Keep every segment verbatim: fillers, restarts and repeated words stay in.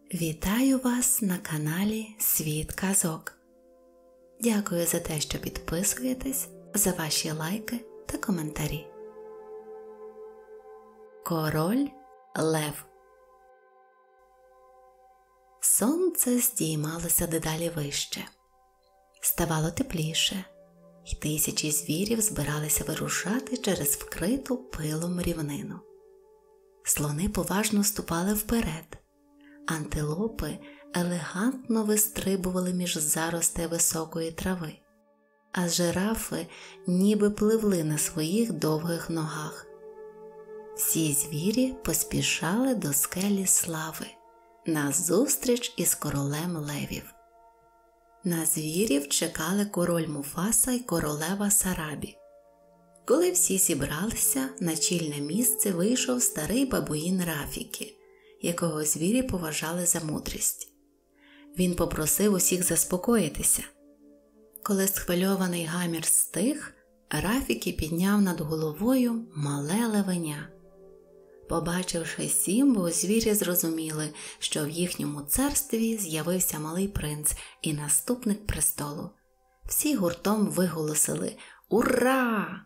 Вітаю вас на каналі Світ казок. Дякую за те, що підписуєтесь, за ваші лайки та коментарі. Король Лев. Сонце здіймалося дедалі вище. Ставало тепліше, і тисячі звірів збиралися вирушати через вкриту пилом рівнину. Слони поважно ступали вперед. Антилопи елегантно вистрибували між заростей високої трави, а жирафи ніби пливли на своїх довгих ногах. Всі звірі поспішали до скелі слави на зустріч із королем левів. На звірів чекали король Муфаса і королева Сарабі. Коли всі зібралися, на чільне місце вийшов старий бабуїн Рафікі, якого звірі поважали за мудрість. Він попросив усіх заспокоїтися. Коли схвильований гамір стих, Рафікі підняв над головою мале левеня. Побачивши Сімбу, звірі зрозуміли, що в їхньому царстві з'явився малий принц і наступник престолу. Всі гуртом виголосили «Ура!».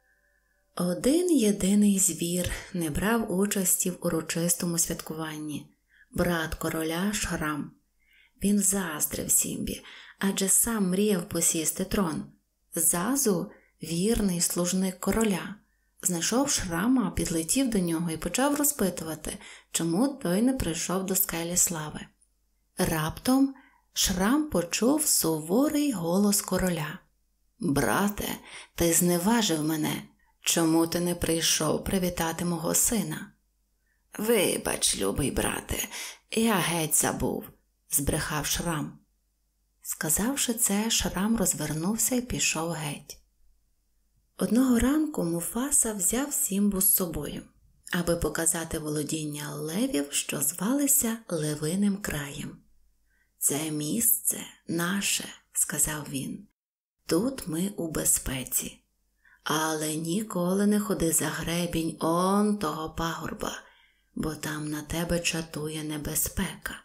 Один єдиний звір не брав участі в урочистому святкуванні – брат короля Шрам. Він заздрив Сімбі, адже сам мріяв посісти трон. Зазу, вірний служник короля, знайшов Шрама, підлетів до нього і почав розпитувати, чому той не прийшов до скелі слави. Раптом Шрам почув суворий голос короля. «Брате, ти зневажив мене. Чому ти не прийшов привітати мого сина?» «Вибач, любий брате, я геть забув», – збрехав Шрам. Сказавши це, Шрам розвернувся і пішов геть. Одного ранку Муфаса взяв Сімбу з собою, аби показати володіння левів, що звалися Левиним краєм. «Це місце наше», – сказав він. «Тут ми у безпеці. Але ніколи не ходи за гребінь он того пагорба, бо там на тебе чатує небезпека».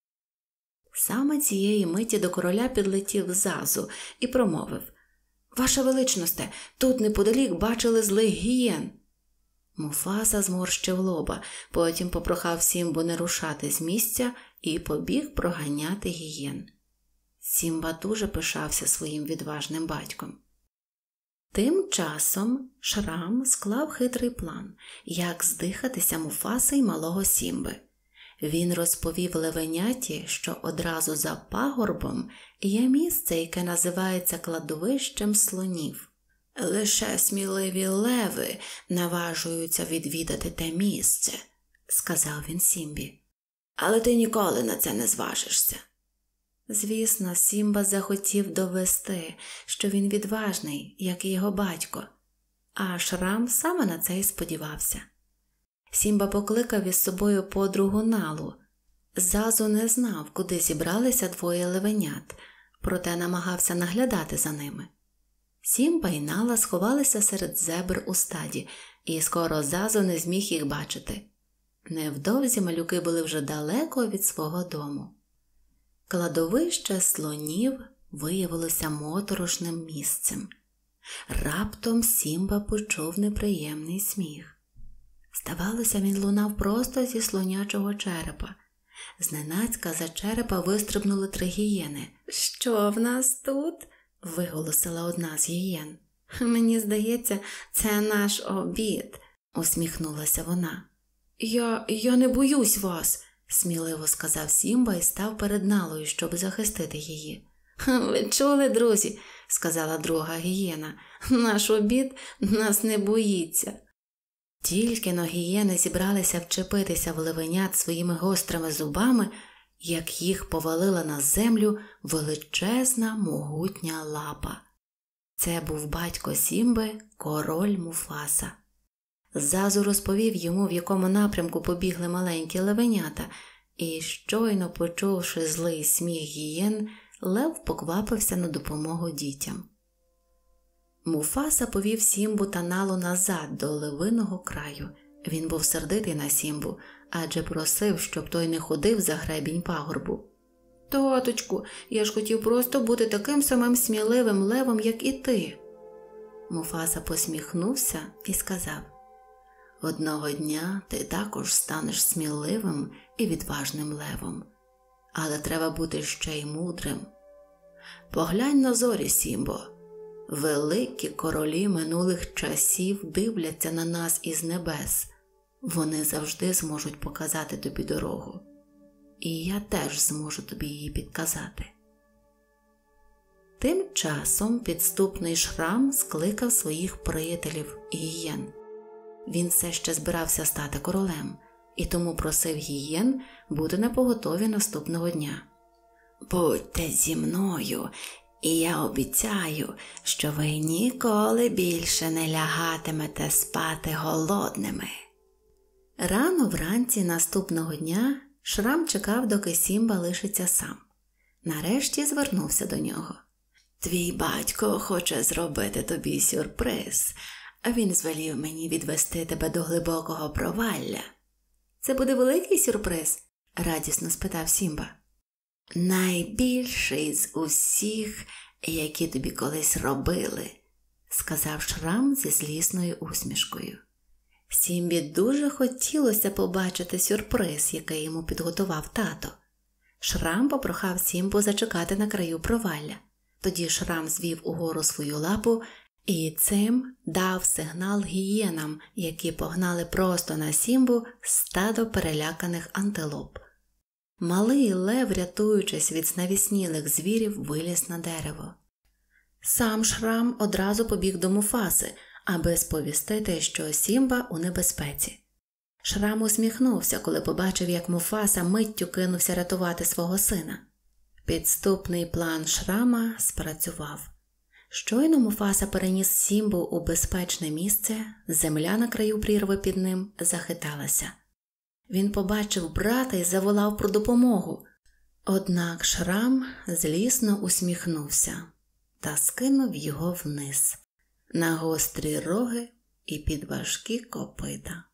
Саме цієї миті до короля підлетів Зазу і промовив: «Ваша величносте, тут неподалік бачили злих гієн». Муфаса зморщив лоба, потім попрохав Сімбу не рушати з місця і побіг проганяти гієн. Сімба дуже пишався своїм відважним батьком. Тим часом Шрам склав хитрий план, як здихатися Муфаси й малого Сімби. Він розповів левеняті, що одразу за пагорбом є місце, яке називається кладовищем слонів. «Лише сміливі леви наважуються відвідати те місце», – сказав він Сімбі. «Але ти ніколи на це не зважишся». Звісно, Сімба захотів довести, що він відважний, як і його батько, а Шрам саме на це й сподівався. Сімба покликав із собою подругу Налу. Зазу не знав, куди зібралися двоє левенят, проте намагався наглядати за ними. Сімба і Нала сховалися серед зебр у стаді, і скоро Зазу не зміг їх бачити. Невдовзі малюки були вже далеко від свого дому. Кладовище слонів виявилося моторошним місцем. Раптом Сімба почув неприємний сміх. Здавалося, він лунав просто зі слонячого черепа. Зненацька за черепа вистрибнули три гієни. «Що в нас тут?» – виголосила одна з гієн. «Мені здається, це наш обід», – усміхнулася вона. «Я, я не боюсь вас», – сміливо сказав Сімба і став перед Налою, щоб захистити її. «Ви чули, друзі?» – сказала друга гієна. «Наш обід нас не боїться». Тільки-но гієни зібралися вчепитися в левенят своїми гострими зубами, як їх повалила на землю величезна могутня лапа. Це був батько Сімби, король Муфаса. Зазу розповів йому, в якому напрямку побігли маленькі левенята, і щойно почувши злий сміх гієн, лев поквапився на допомогу дітям. Муфаса повів Сімбу та Налу назад до левиного краю. Він був сердитий на Сімбу, адже просив, щоб той не ходив за гребінь пагорбу. «Таточку, я ж хотів просто бути таким самим сміливим левом, як і ти». Муфаса посміхнувся і сказав: «Одного дня ти також станеш сміливим і відважним левом, але треба бути ще й мудрим. Поглянь на зорі, Сімбо. Великі королі минулих часів дивляться на нас із небес. Вони завжди зможуть показати тобі дорогу. І я теж зможу тобі її підказати». Тим часом підступний Шрам скликав своїх приятелів гієн. Він все ще збирався стати королем, і тому просив гієн бути напоготові наступного дня. «Будьте зі мною, і я обіцяю, що ви ніколи більше не лягатимете спати голодними». Рано вранці наступного дня Шрам чекав, доки Сімба лишиться сам. Нарешті звернувся до нього. «Твій батько хоче зробити тобі сюрприз, а він звелів мені відвести тебе до глибокого провалля». «Це буде великий сюрприз?» – радісно спитав Сімба. «Найбільший з усіх, які тобі колись робили», – сказав Шрам зі злісною усмішкою. Сімбі дуже хотілося побачити сюрприз, який йому підготував тато. Шрам попрохав Сімбу зачекати на краю провалля. Тоді Шрам звів угору свою лапу і цим дав сигнал гієнам, які погнали просто на Сімбу стадо переляканих антилоп. Малий лев, рятуючись від знавіснілих звірів, виліз на дерево. Сам Шрам одразу побіг до Муфаси, аби сповістити, що Сімба у небезпеці. Шрам усміхнувся, коли побачив, як Муфаса миттю кинувся рятувати свого сина. Підступний план Шрама спрацював. Щойно Муфаса переніс Сімбу у безпечне місце, земля на краю прірви під ним захиталася. Він побачив брата і заволав про допомогу. Однак Шрам злісно усміхнувся та скинув його вниз, на гострі роги і під важкі копита.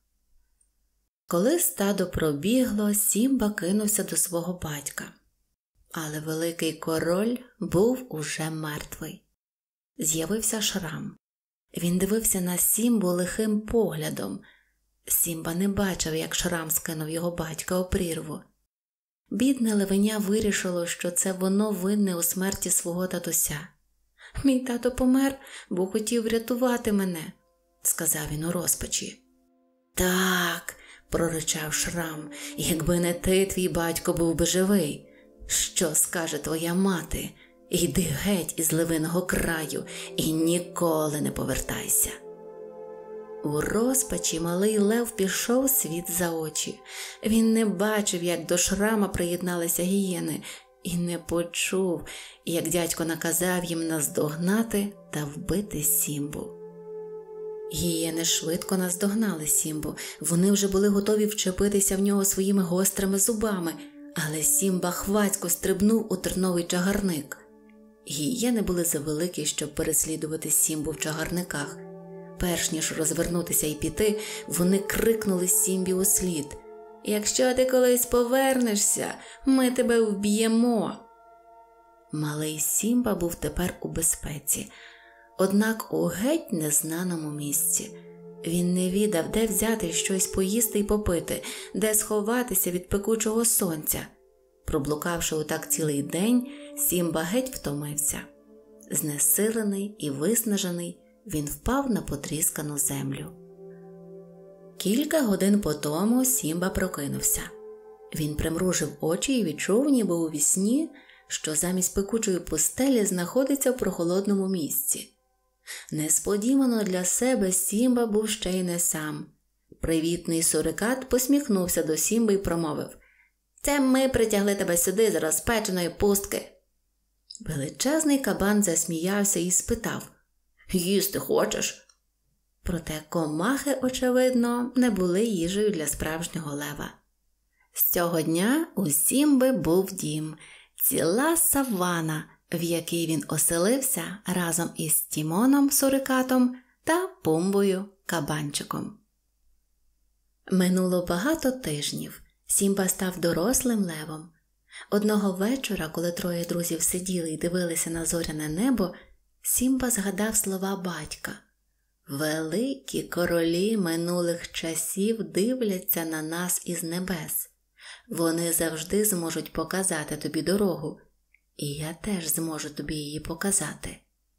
Коли стадо пробігло, Сімба кинувся до свого батька. Але великий король був уже мертвий. З'явився Шрам. Він дивився на Сімбу лихим поглядом. Сімба не бачив, як Шрам скинув його батька у прірву. Бідне левеня вирішило, що це воно винне у смерті свого татуся. «Мій тато помер, бо хотів врятувати мене», – сказав він у розпачі. «Так», – проричав Шрам, – «якби не ти, твій батько був би живий. Що скаже твоя мати? Йди геть із левиного краю і ніколи не повертайся». У розпачі малий лев пішов світ за очі. Він не бачив, як до Шрама приєдналися гієни, і не почув, як дядько наказав їм наздогнати та вбити Сімбу. Гієни швидко наздогнали Сімбу. Вони вже були готові вчепитися в нього своїми гострими зубами, але Сімба хвацько стрибнув у терновий чагарник. Гієни були завеликі, щоб переслідувати Сімбу в чагарниках. Перш ніж розвернутися і піти, вони крикнули Сімбі услід: «Якщо ти колись повернешся, ми тебе вб'ємо!» Малий Сімба був тепер у безпеці, однак у геть незнаному місці. Він не відав, де взяти щось поїсти і попити, де сховатися від пекучого сонця. Проблукавши отак цілий день, Сімба геть втомився. Знесилений і виснажений, він впав на потріскану землю. Кілька годин по тому Сімба прокинувся. Він примружив очі і відчув, ніби у вісні, що замість пекучої пустелі знаходиться в прохолодному місці. Несподівано для себе Сімба був ще й не сам. Привітний сурикат посміхнувся до Сімби і промовив: «Це ми притягли тебе сюди з розпеченої пустки». Величезний кабан засміявся і спитав: «Їсти хочеш?» Проте комахи, очевидно, не були їжею для справжнього лева. З цього дня у Сімби був дім, ціла савана, в якій він оселився разом із Тімоном сурикатом та Пумбою кабанчиком. Минуло багато тижнів. Сімба став дорослим левом. Одного вечора, коли троє друзів сиділи і дивилися на зоряне небо, Сімба згадав слова батька. «Великі королі минулих часів дивляться на нас із небес. Вони завжди зможуть показати тобі дорогу, і я теж зможу тобі її показати».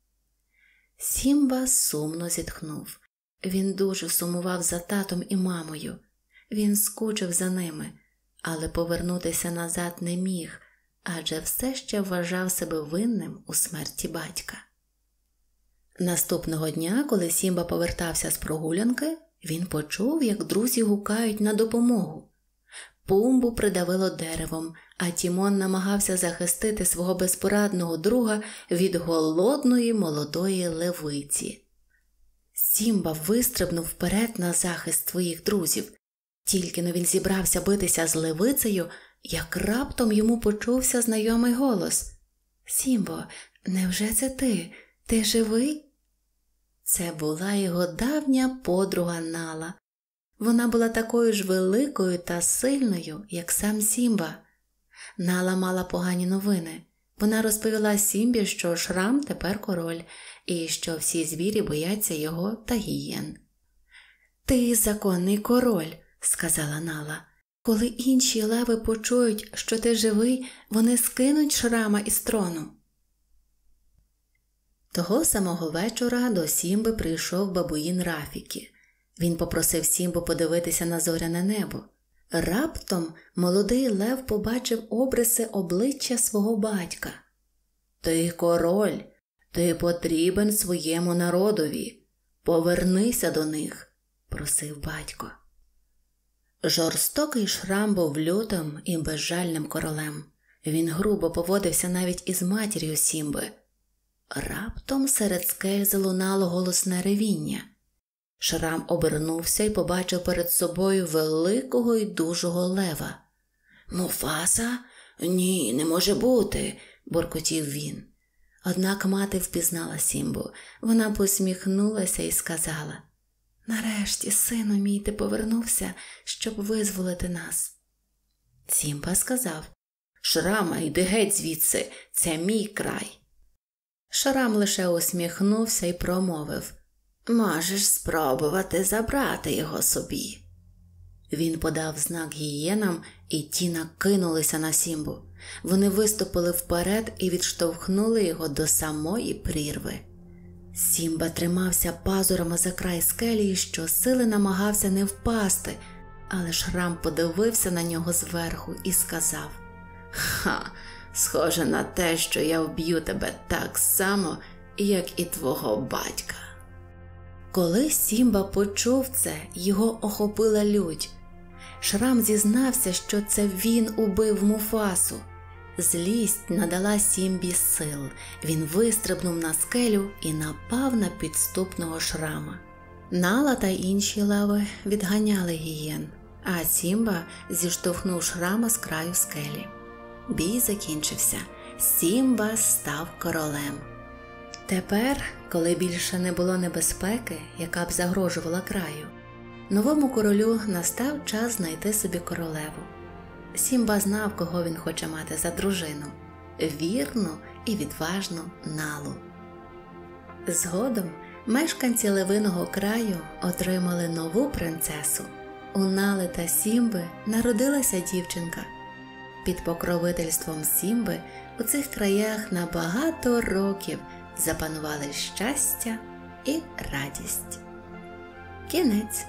Сімба сумно зітхнув. Він дуже сумував за татом і мамою. Він скучив за ними, але повернутися назад не міг, адже все ще вважав себе винним у смерті батька. Наступного дня, коли Сімба повертався з прогулянки, він почув, як друзі гукають на допомогу. Пумбу придавило деревом, а Тімон намагався захистити свого безпорадного друга від голодної молодої левиці. Сімба вистрибнув вперед на захист своїх друзів. Тільки-но він зібрався битися з левицею, як раптом йому почувся знайомий голос. «Сімбо, невже це ти? Ти живий?» Це була його давня подруга Нала. Вона була такою ж великою та сильною, як сам Сімба. Нала мала погані новини. Вона розповіла Сімбі, що Шрам тепер король, і що всі звірі бояться його та гієн. «Ти законний король», – сказала Нала. «Коли інші леви почують, що ти живий, вони скинуть Шрама із трону». Того самого вечора до Сімби прийшов бабуїн Рафікі. Він попросив Сімбу подивитися на зоряне небо. Раптом молодий лев побачив обриси обличчя свого батька. «Ти король, ти потрібен своєму народові. Повернися до них», – просив батько. Жорстокий Шрам був лютим і безжальним королем. Він грубо поводився навіть із матір'ю Сімби. Раптом серед скель залунало голосне ревіння. Шрам обернувся і побачив перед собою великого й дужого лева. «Муфаса? Ні, не може бути», – буркотів він. Однак мати впізнала Сімбу. Вона посміхнулася і сказала: «Нарешті, сину мій, ти повернувся, щоб визволити нас». Сімба сказав: «Шрама, йди геть звідси, це мій край». Шрам лише усміхнувся і промовив: «Можеш спробувати забрати його собі». Він подав знак гієнам, і ті накинулися на Сімбу. Вони виступили вперед і відштовхнули його до самої прірви. Сімба тримався пазурами за край скелі і щосили намагався не впасти, але Шрам подивився на нього зверху і сказав: «Ха, схоже на те, що я вб'ю тебе так само, як і твого батька». Коли Сімба почув це, його охопила лють. Шрам зізнався, що це він убив Муфасу. Злість надала Сімбі сил. Він вистрибнув на скелю і напав на підступного Шрама. Нала та інші леви відганяли гієн, а Сімба зіштовхнув Шрама з краю скелі. Бій закінчився. Сімба став королем. Тепер, коли більше не було небезпеки, яка б загрожувала краю, новому королю настав час знайти собі королеву. Сімба знав, кого він хоче мати за дружину – вірну і відважну Налу. Згодом мешканці левиного краю отримали нову принцесу. У Нали та Сімби народилася дівчинка. Під покровительством Сімби у цих краях на багато років запанували щастя і радість. Кінець.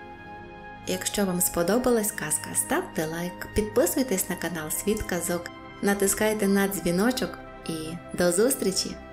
Якщо вам сподобалась казка, ставте лайк, підписуйтесь на канал Світ казок, натискайте на дзвіночок і до зустрічі!